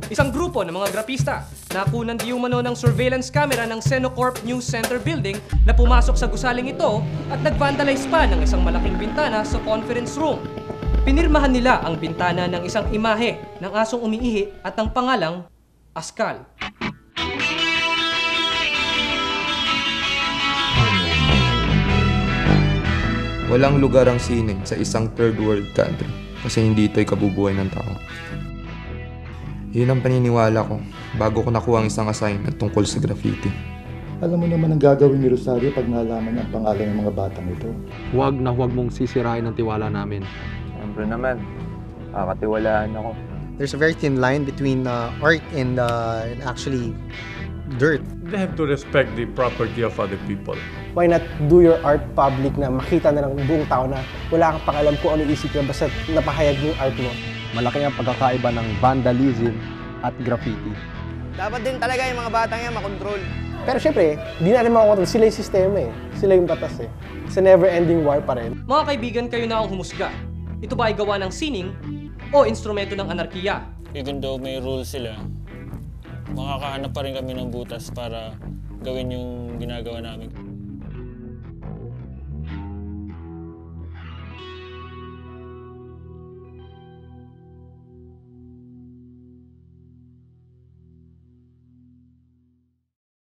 Isang grupo ng mga grapista nakunan di umano ng surveillance camera ng Xeno Corp News Center building na pumasok sa gusaling ito at nag-vandalize pa ng isang malaking bintana sa conference room. Pinirmahan nila ang bintana ng isang imahe ng asong umiihi at ng pangalang Askal. Walang lugar ang sine sa isang third world country kasi hindi ito'y kabubuhay ng tao. Yun ang paniniwala ko bago ko nakuha ang isang assignment tungkol sa graffiti. Alam mo naman ang gagawin ni Rosario pag nalaman ang pangalan ng mga batang ito. Huwag na huwag mong sisirain ang tiwala namin. Siyempre naman, kakatiwalaan ako. There's a very thin line between art and actually dirt. They have to respect the property of other people. Why not do your art public na makita na ng buong tao na wala kang pakialam kung ano isip ka basta napahayag mo yung art mo. Malaki ang pagkakaiba ng vandalism at graffiti. Dapat din talaga yung mga batang yan makontrol. Pero syempre, di natin makakontrol. Sila yung sistema eh. Sila yung batas eh. It's a never-ending war pa rin. Mga kaibigan, kayo na ang humusga. Ito ba ay gawa ng sining o instrumento ng anarkiya? Even though may rules sila, makakahanap pa rin kami ng butas para gawin yung ginagawa namin.